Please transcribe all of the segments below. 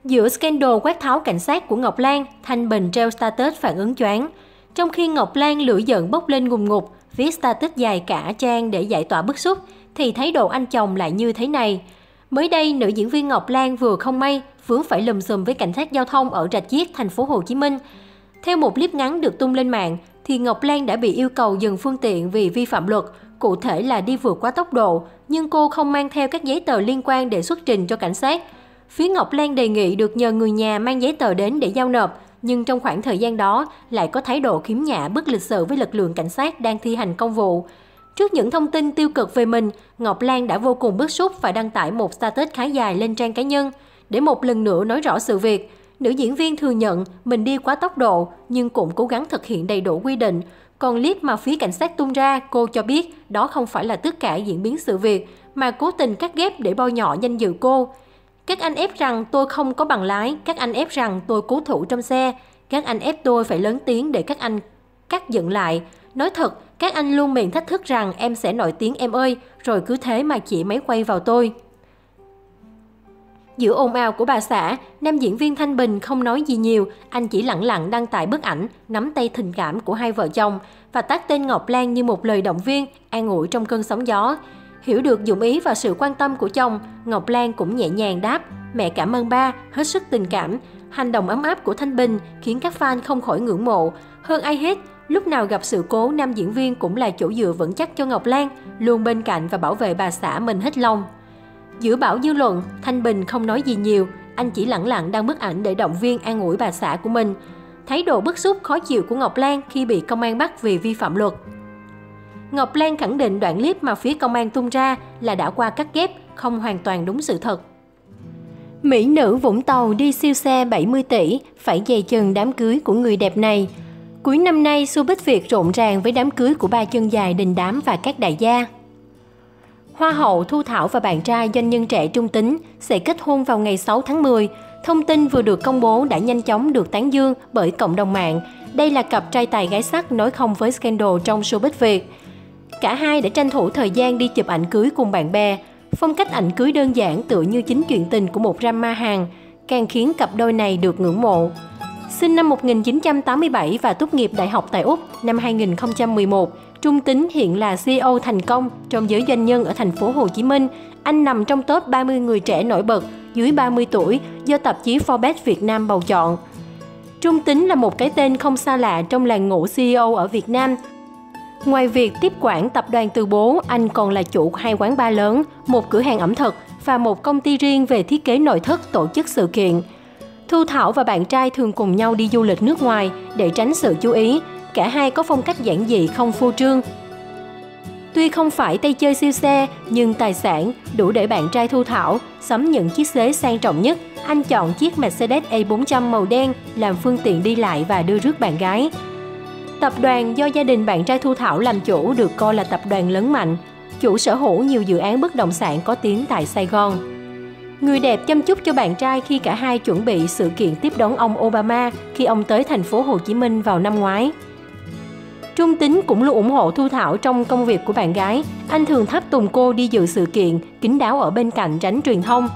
Giữa scandal quát tháo cảnh sát của Ngọc Lan, Thanh Bình treo status phản ứng choáng. Trong khi Ngọc Lan lửa giận bốc lên ngùn ngụt, viết status dài cả trang để giải tỏa bức xúc, thì thái độ anh chồng lại như thế này. Mới đây, nữ diễn viên Ngọc Lan vừa không may vướng phải lùm xùm với cảnh sát giao thông ở Rạch Chiếc, thành phố Hồ Chí Minh. Theo một clip ngắn được tung lên mạng, thì Ngọc Lan đã bị yêu cầu dừng phương tiện vì vi phạm luật, cụ thể là đi vượt quá tốc độ, nhưng cô không mang theo các giấy tờ liên quan để xuất trình cho cảnh sát. Phía Ngọc Lan đề nghị được nhờ người nhà mang giấy tờ đến để giao nộp, nhưng trong khoảng thời gian đó lại có thái độ khiếm nhã, bất lịch sự với lực lượng cảnh sát đang thi hành công vụ. Trước những thông tin tiêu cực về mình, Ngọc Lan đã vô cùng bức xúc và đăng tải một status khá dài lên trang cá nhân. Để một lần nữa nói rõ sự việc, nữ diễn viên thừa nhận mình đi quá tốc độ nhưng cũng cố gắng thực hiện đầy đủ quy định. Còn clip mà phía cảnh sát tung ra, cô cho biết đó không phải là tất cả diễn biến sự việc, mà cố tình cắt ghép để bôi nhọ danh dự cô. Các anh ép rằng tôi không có bằng lái, các anh ép rằng tôi cố thủ trong xe, các anh ép tôi phải lớn tiếng để các anh cắt dựng lại. Nói thật, các anh luôn miệng thách thức rằng em sẽ nổi tiếng em ơi, rồi cứ thế mà chỉ máy quay vào tôi. Giữa ồn ào của bà xã, nam diễn viên Thanh Bình không nói gì nhiều, anh chỉ lặng lặng đăng tải bức ảnh, nắm tay tình cảm của hai vợ chồng và tag tên Ngọc Lan như một lời động viên, an ủi trong cơn sóng gió. Hiểu được dụng ý và sự quan tâm của chồng, Ngọc Lan cũng nhẹ nhàng đáp, mẹ cảm ơn ba, hết sức tình cảm. Hành động ấm áp của Thanh Bình khiến các fan không khỏi ngưỡng mộ. Hơn ai hết, lúc nào gặp sự cố, nam diễn viên cũng là chỗ dựa vững chắc cho Ngọc Lan, luôn bên cạnh và bảo vệ bà xã mình hết lòng. Giữa bão dư luận, Thanh Bình không nói gì nhiều, anh chỉ lặng lặng đăng bức ảnh để động viên an ủi bà xã của mình. Thái độ bức xúc khó chịu của Ngọc Lan khi bị công an bắt vì vi phạm luật. Ngọc Lan khẳng định đoạn clip mà phía công an tung ra là đã qua cắt ghép, không hoàn toàn đúng sự thật. Mỹ nữ Vũng Tàu đi siêu xe 70 tỷ, phải dè chừng đám cưới của người đẹp này. Cuối năm nay, showbiz Việt rộn ràng với đám cưới của ba chân dài đình đám và các đại gia. Hoa hậu Thu Thảo và bạn trai doanh nhân trẻ Trung Tính sẽ kết hôn vào ngày 6 tháng 10. Thông tin vừa được công bố đã nhanh chóng được tán dương bởi cộng đồng mạng. Đây là cặp trai tài gái sắc nói không với scandal trong showbiz Việt. Cả hai đã tranh thủ thời gian đi chụp ảnh cưới cùng bạn bè. Phong cách ảnh cưới đơn giản tựa như chính chuyện tình của một drama Hàn, càng khiến cặp đôi này được ngưỡng mộ. Sinh năm 1987 và tốt nghiệp đại học tại Úc năm 2011, Trung Tính hiện là CEO thành công trong giới doanh nhân ở thành phố Hồ Chí Minh. Anh nằm trong top 30 người trẻ nổi bật dưới 30 tuổi do tạp chí Forbes Việt Nam bầu chọn. Trung Tính là một cái tên không xa lạ trong làng ngũ CEO ở Việt Nam. Ngoài việc tiếp quản tập đoàn từ bố, anh còn là chủ hai quán bar lớn, một cửa hàng ẩm thực và một công ty riêng về thiết kế nội thất tổ chức sự kiện. Thu Thảo và bạn trai thường cùng nhau đi du lịch nước ngoài để tránh sự chú ý. Cả hai có phong cách giản dị không phô trương. Tuy không phải tay chơi siêu xe, nhưng tài sản đủ để bạn trai Thu Thảo sắm những chiếc xế sang trọng nhất. Anh chọn chiếc Mercedes A400 màu đen làm phương tiện đi lại và đưa rước bạn gái. Tập đoàn do gia đình bạn trai Thu Thảo làm chủ được coi là tập đoàn lớn mạnh, chủ sở hữu nhiều dự án bất động sản có tiếng tại Sài Gòn. Người đẹp chăm chút cho bạn trai khi cả hai chuẩn bị sự kiện tiếp đón ông Obama khi ông tới thành phố Hồ Chí Minh vào năm ngoái. Trung Tính cũng luôn ủng hộ Thu Thảo trong công việc của bạn gái. Anh thường tháp tùng cô đi dự sự kiện, kín đáo ở bên cạnh tránh truyền thông.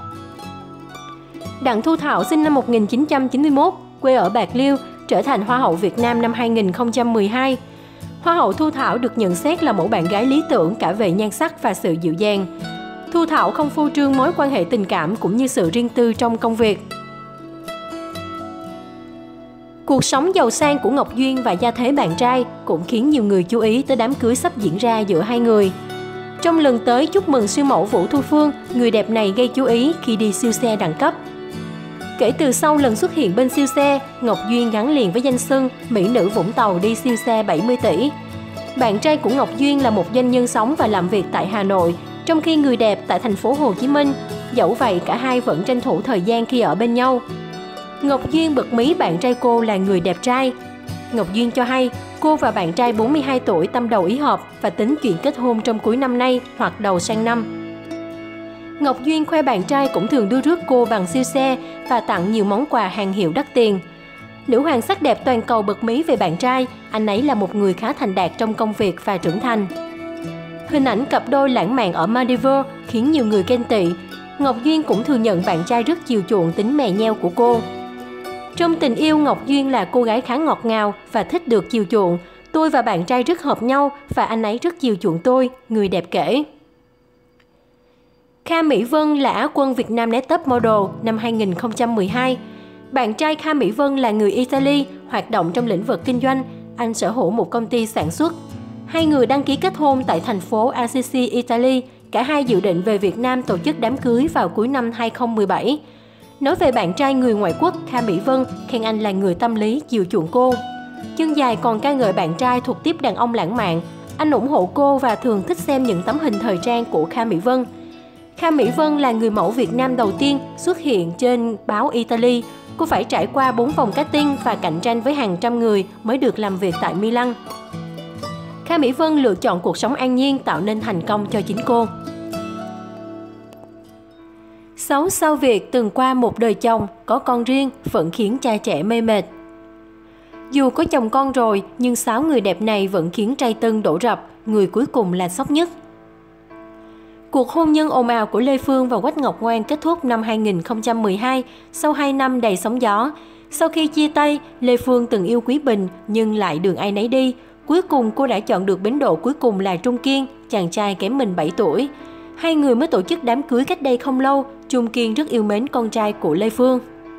Đặng Thu Thảo sinh năm 1991, quê ở Bạc Liêu, trở thành Hoa hậu Việt Nam năm 2012. Hoa hậu Thu Thảo được nhận xét là mẫu bạn gái lý tưởng cả về nhan sắc và sự dịu dàng. Thu Thảo không phô trương mối quan hệ tình cảm cũng như sự riêng tư trong công việc. Cuộc sống giàu sang của Ngọc Duyên và gia thế bạn trai cũng khiến nhiều người chú ý tới đám cưới sắp diễn ra giữa hai người. Trong lần tới chúc mừng siêu mẫu Vũ Thu Phương, người đẹp này gây chú ý khi đi siêu xe đẳng cấp. Kể từ sau lần xuất hiện bên siêu xe, Ngọc Duyên gắn liền với danh xưng Mỹ nữ Vũng Tàu đi siêu xe 70 tỷ. Bạn trai của Ngọc Duyên là một doanh nhân sống và làm việc tại Hà Nội, trong khi người đẹp tại thành phố Hồ Chí Minh. Dẫu vậy, cả hai vẫn tranh thủ thời gian khi ở bên nhau. Ngọc Duyên bật mí bạn trai cô là người đẹp trai. Ngọc Duyên cho hay cô và bạn trai 42 tuổi tâm đầu ý hợp và tính chuyện kết hôn trong cuối năm nay hoặc đầu sang năm. Ngọc Duyên khoe bạn trai cũng thường đưa rước cô bằng siêu xe và tặng nhiều món quà hàng hiệu đắt tiền. Nữ hoàng sắc đẹp toàn cầu bật mí về bạn trai, anh ấy là một người khá thành đạt trong công việc và trưởng thành. Hình ảnh cặp đôi lãng mạn ở Maldives khiến nhiều người ghen tị. Ngọc Duyên cũng thừa nhận bạn trai rất chiều chuộng tính mè nheo của cô. Trong tình yêu, Ngọc Duyên là cô gái khá ngọt ngào và thích được chiều chuộng. Tôi và bạn trai rất hợp nhau và anh ấy rất chiều chuộng tôi, người đẹp kể. Kha Mỹ Vân là Á quân Việt Nam Next Top Model năm 2012. Bạn trai Kha Mỹ Vân là người Italy, hoạt động trong lĩnh vực kinh doanh. Anh sở hữu một công ty sản xuất. Hai người đăng ký kết hôn tại thành phố Assisi, Italy. Cả hai dự định về Việt Nam tổ chức đám cưới vào cuối năm 2017. Nói về bạn trai người ngoại quốc, Kha Mỹ Vân khen anh là người tâm lý, chiều chuộng cô. Chân Dài còn ca ngợi bạn trai thuộc tiếp đàn ông lãng mạn. Anh ủng hộ cô và thường thích xem những tấm hình thời trang của Kha Mỹ Vân. Kha Mỹ Vân là người mẫu Việt Nam đầu tiên xuất hiện trên báo Italy. Cô phải trải qua 4 vòng casting và cạnh tranh với hàng trăm người mới được làm việc tại Milan. Kha Mỹ Vân lựa chọn cuộc sống an nhiên tạo nên thành công cho chính cô. 6 sao Việt từng qua một đời chồng, có con riêng vẫn khiến trai trẻ mê mệt. Dù có chồng con rồi, nhưng 6 người đẹp này vẫn khiến trai tân đổ rập, người cuối cùng là sốc nhất. Cuộc hôn nhân ồn ào của Lê Phương và Quách Ngọc Ngoan kết thúc năm 2012 sau 2 năm đầy sóng gió. Sau khi chia tay, Lê Phương từng yêu Quý Bình nhưng lại đường ai nấy đi. Cuối cùng cô đã chọn được bến đỗ cuối cùng là Trung Kiên, chàng trai kém mình 7 tuổi. Hai người mới tổ chức đám cưới cách đây không lâu. Trung Kiên rất yêu mến con trai của Lê Phương.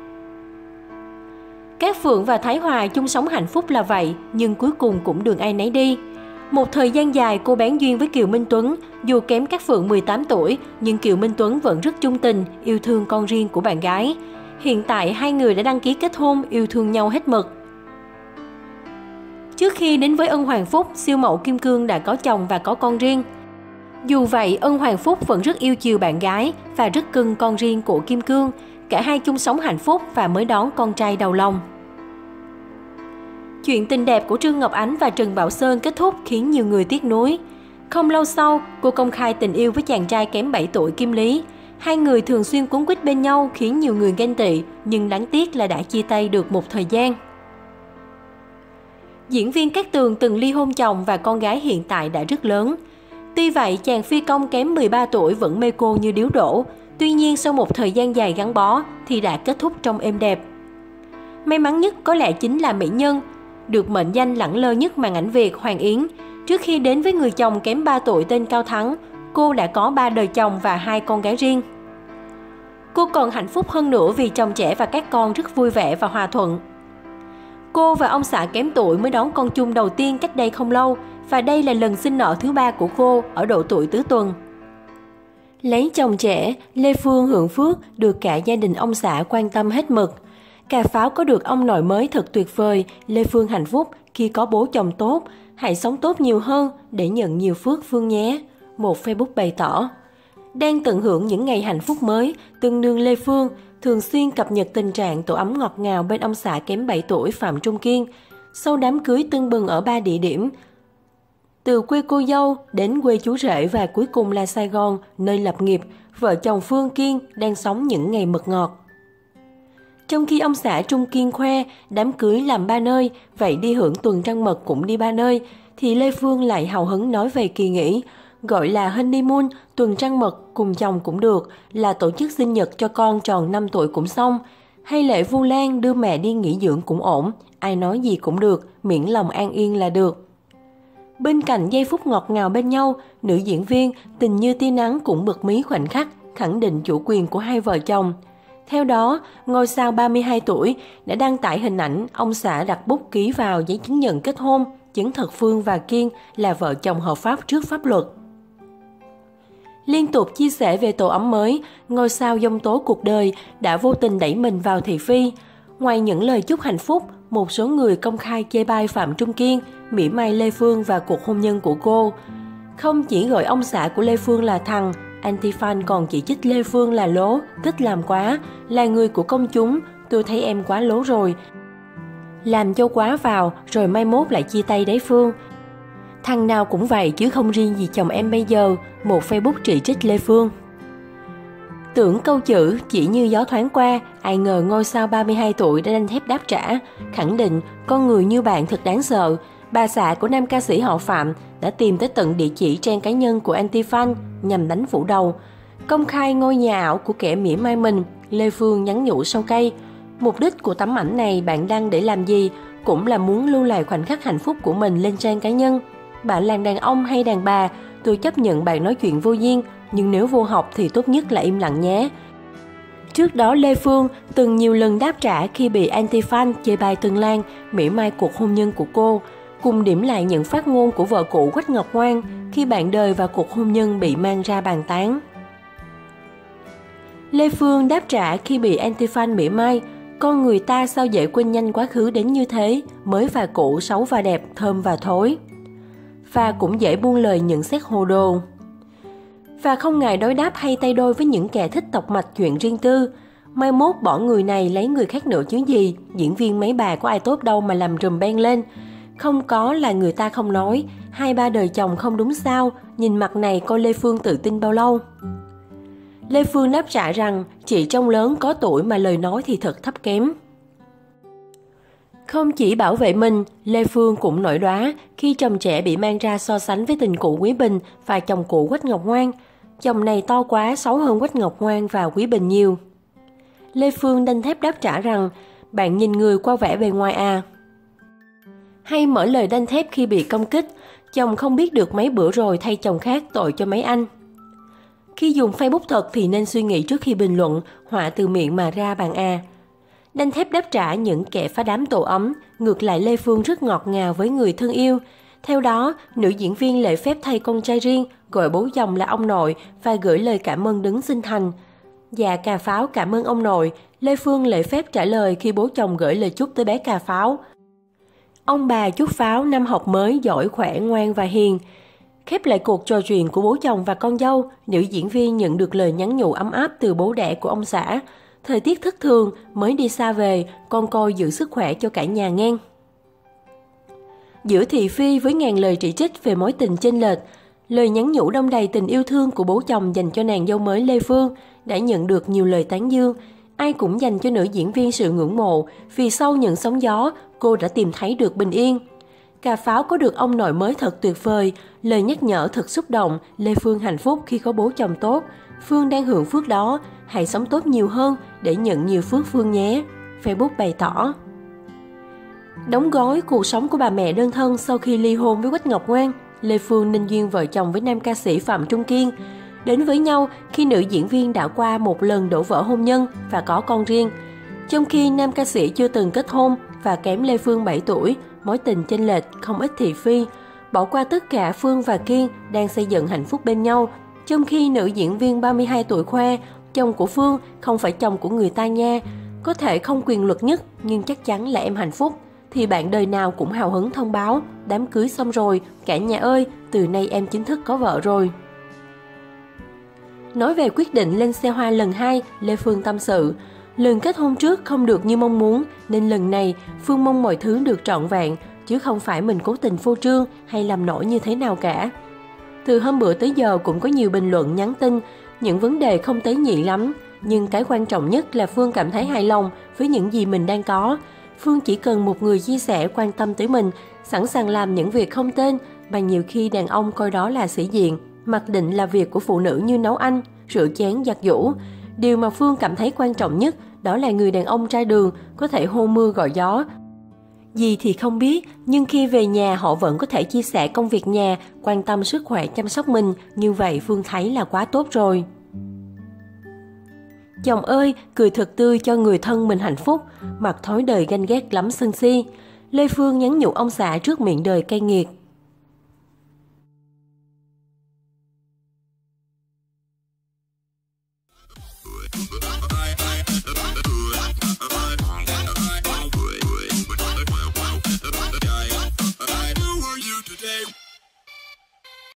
Cát Phượng và Thái Hòa chung sống hạnh phúc là vậy, nhưng cuối cùng cũng đường ai nấy đi. Một thời gian dài cô bén duyên với Kiều Minh Tuấn, dù kém Cát Phượng 18 tuổi, nhưng Kiều Minh Tuấn vẫn rất trung tình, yêu thương con riêng của bạn gái. Hiện tại hai người đã đăng ký kết hôn, yêu thương nhau hết mực. Trước khi đến với Ân Hoàng Phúc, siêu mẫu Kim Cương đã có chồng và có con riêng. Dù vậy, Ân Hoàng Phúc vẫn rất yêu chiều bạn gái và rất cưng con riêng của Kim Cương. Cả hai chung sống hạnh phúc và mới đón con trai đầu lòng. Chuyện tình đẹp của Trương Ngọc Ánh và Trần Bảo Sơn kết thúc khiến nhiều người tiếc nuối. Không lâu sau, cô công khai tình yêu với chàng trai kém 7 tuổi Kim Lý. Hai người thường xuyên quấn quýt bên nhau khiến nhiều người ghen tị, nhưng đáng tiếc là đã chia tay được một thời gian. Diễn viên Cát Tường từng ly hôn chồng và con gái hiện tại đã rất lớn. Tuy vậy, chàng phi công kém 13 tuổi vẫn mê cô như điếu đổ. Tuy nhiên, sau một thời gian dài gắn bó thì đã kết thúc trong êm đẹp. May mắn nhất có lẽ chính là mỹ nhân, được mệnh danh lẳng lơ nhất màn ảnh Việt, Hoàng Yến. Trước khi đến với người chồng kém 3 tuổi tên Cao Thắng, cô đã có 3 đời chồng và 2 con gái riêng. Cô còn hạnh phúc hơn nữa vì chồng trẻ và các con rất vui vẻ và hòa thuận. Cô và ông xã kém tuổi mới đón con chung đầu tiên cách đây không lâu, và đây là lần sinh nở thứ 3 của cô ở độ tuổi tứ tuần. Lấy chồng trẻ, Lê Phương hưởng phước được cả gia đình ông xã quan tâm hết mực. Cà Pháo có được ông nội mới thật tuyệt vời, Lê Phương hạnh phúc khi có bố chồng tốt. Hãy sống tốt nhiều hơn để nhận nhiều phước Phương nhé. Một Facebook bày tỏ. Đang tận hưởng những ngày hạnh phúc mới, từng nương Lê Phương thường xuyên cập nhật tình trạng tổ ấm ngọt ngào bên ông xã kém 7 tuổi Phạm Trung Kiên. Sau đám cưới tưng bừng ở 3 địa điểm, từ quê cô dâu đến quê chú rể và cuối cùng là Sài Gòn, nơi lập nghiệp, vợ chồng Phương Kiên đang sống những ngày mật ngọt. Trong khi ông xã Trung Kiên khoe đám cưới làm 3 nơi, vậy đi hưởng tuần trăng mật cũng đi 3 nơi, thì Lê Phương lại hào hứng nói về kỳ nghỉ, gọi là honeymoon, tuần trăng mật cùng chồng cũng được, là tổ chức sinh nhật cho con tròn 5 tuổi cũng xong, hay lễ Vu Lan đưa mẹ đi nghỉ dưỡng cũng ổn, ai nói gì cũng được, miễn lòng an yên là được. Bên cạnh giây phút ngọt ngào bên nhau, nữ diễn viên Tình Như Tia Nắng cũng bật mí khoảnh khắc, khẳng định chủ quyền của hai vợ chồng. Theo đó, ngôi sao 32 tuổi đã đăng tải hình ảnh ông xã đặt bút ký vào giấy chứng nhận kết hôn, chứng thực Phương và Kiên là vợ chồng hợp pháp trước pháp luật. Liên tục chia sẻ về tổ ấm mới, ngôi sao giông tố cuộc đời đã vô tình đẩy mình vào thị phi. Ngoài những lời chúc hạnh phúc, một số người công khai chê bai Phạm Trung Kiên, mỉa mai Lê Phương và cuộc hôn nhân của cô. Không chỉ gọi ông xã của Lê Phương là thằng, anti-fan còn chỉ trích Lê Phương là lố, thích làm quá, là người của công chúng, tôi thấy em quá lố rồi. Làm cho quá vào, rồi mai mốt lại chia tay đấy Phương. Thằng nào cũng vậy chứ không riêng gì chồng em bây giờ, một Facebook chỉ trích Lê Phương. Tưởng câu chữ chỉ như gió thoáng qua, ai ngờ ngôi sao 32 tuổi đã đanh thép đáp trả, khẳng định con người như bạn thật đáng sợ. Bà xã của nam ca sĩ họ Phạm đã tìm tới tận địa chỉ trang cá nhân của anti-fan nhằm đánh phủ đầu. Công khai ngôi nhà ảo của kẻ mỉa mai mình, Lê Phương nhắn nhủ sau cây. Mục đích của tấm ảnh này bạn đăng để làm gì? Cũng là muốn lưu lại khoảnh khắc hạnh phúc của mình lên trang cá nhân. Bạn là đàn ông hay đàn bà, tôi chấp nhận bạn nói chuyện vô duyên, nhưng nếu vô học thì tốt nhất là im lặng nhé. Trước đó Lê Phương từng nhiều lần đáp trả khi bị anti-fan chê bai Tân Lan, mỉa mai cuộc hôn nhân của cô, cùng điểm lại những phát ngôn của vợ cũ Quách Ngọc Ngoan khi bạn đời và cuộc hôn nhân bị mang ra bàn tán. Lê Phương đáp trả khi bị anti-fan mỉa mai, con người ta sao dễ quên nhanh quá khứ đến như thế, mới và cũ, xấu và đẹp, thơm và thối. Và cũng dễ buông lời nhận xét hồ đồ. Và không ngại đối đáp hay tay đôi với những kẻ thích tọc mạch chuyện riêng tư. Mai mốt bỏ người này lấy người khác nữa chứ gì, diễn viên mấy bà có ai tốt đâu mà làm rùm beng lên. Không có là người ta không nói, 2-3 đời chồng không đúng sao, nhìn mặt này coi Lê Phương tự tin bao lâu. Lê Phương đáp trả rằng chị trông lớn có tuổi mà lời nói thì thật thấp kém. Không chỉ bảo vệ mình, Lê Phương cũng nổi đoá khi chồng trẻ bị mang ra so sánh với tình cũ Quý Bình và chồng cũ Quách Ngọc Ngoan. Chồng này to quá, xấu hơn Quách Ngọc Ngoan và Quý Bình nhiều. Lê Phương đanh thép đáp trả rằng bạn nhìn người qua vẻ bề ngoài à. Hay mở lời đanh thép khi bị công kích, chồng không biết được mấy bữa rồi thay chồng khác tội cho mấy anh. Khi dùng Facebook thật thì nên suy nghĩ trước khi bình luận, họa từ miệng mà ra bạn à. Đanh thép đáp trả những kẻ phá đám tổ ấm, ngược lại Lê Phương rất ngọt ngào với người thân yêu. Theo đó, nữ diễn viên lễ phép thay con trai riêng, gọi bố chồng là ông nội và gửi lời cảm ơn đứng sinh thành. Dạ Cà Pháo cảm ơn ông nội, Lê Phương lễ phép trả lời khi bố chồng gửi lời chúc tới bé Cà Pháo. Ông bà chúc Pháo năm học mới giỏi, khỏe, ngoan và hiền. Khép lại cuộc trò chuyện của bố chồng và con dâu, nữ diễn viên nhận được lời nhắn nhủ ấm áp từ bố đẻ của ông xã. Thời tiết thất thường, mới đi xa về, con coi giữ sức khỏe cho cả nhà ngang. Giữa thị phi với ngàn lời chỉ trích về mối tình chênh lệch, lời nhắn nhủ đong đầy tình yêu thương của bố chồng dành cho nàng dâu mới Lê Phương đã nhận được nhiều lời tán dương. Ai cũng dành cho nữ diễn viên sự ngưỡng mộ vì sau những sóng gió, cô đã tìm thấy được bình yên. Cà Pháo có được ông nội mới thật tuyệt vời, lời nhắc nhở thật xúc động, Lê Phương hạnh phúc khi có bố chồng tốt. Phương đang hưởng phước đó, hãy sống tốt nhiều hơn để nhận nhiều phước Phương nhé. Facebook bày tỏ. Đóng gói cuộc sống của bà mẹ đơn thân sau khi ly hôn với Quách Ngọc Ngoan, Lê Phương nên duyên vợ chồng với nam ca sĩ Phạm Trung Kiên. Đến với nhau khi nữ diễn viên đã qua một lần đổ vỡ hôn nhân và có con riêng. Trong khi nam ca sĩ chưa từng kết hôn và kém Lê Phương 7 tuổi, mối tình chênh lệch không ít thị phi. Bỏ qua tất cả, Phương và Kiên đang xây dựng hạnh phúc bên nhau. Trong khi nữ diễn viên 32 tuổi khoe, chồng của Phương không phải chồng của người ta nha. Có thể không quyền lực nhất nhưng chắc chắn là em hạnh phúc. Thì bạn đời nào cũng hào hứng thông báo, đám cưới xong rồi, cả nhà ơi, từ nay em chính thức có vợ rồi. Nói về quyết định lên xe hoa lần 2, Lê Phương tâm sự, lần kết hôn trước không được như mong muốn, nên lần này Phương mong mọi thứ được trọn vẹn, chứ không phải mình cố tình phô trương hay làm nổi như thế nào cả. Từ hôm bữa tới giờ cũng có nhiều bình luận nhắn tin, những vấn đề không tế nhị lắm, nhưng cái quan trọng nhất là Phương cảm thấy hài lòng với những gì mình đang có. Phương chỉ cần một người chia sẻ quan tâm tới mình, sẵn sàng làm những việc không tên mà nhiều khi đàn ông coi đó là sĩ diện, mặc định là việc của phụ nữ như nấu ăn, rửa chén, giặt giũ. Điều mà Phương cảm thấy quan trọng nhất đó là người đàn ông trai đường có thể hô mưa gọi gió. Gì thì không biết, nhưng khi về nhà họ vẫn có thể chia sẻ công việc nhà, quan tâm sức khỏe chăm sóc mình, như vậy Phương thấy là quá tốt rồi. Chồng ơi, cười thật tươi cho người thân mình hạnh phúc, mặt thói đời ganh ghét lắm sân si. Lê Phương nhắn nhủ ông xã trước miệng đời cay nghiệt.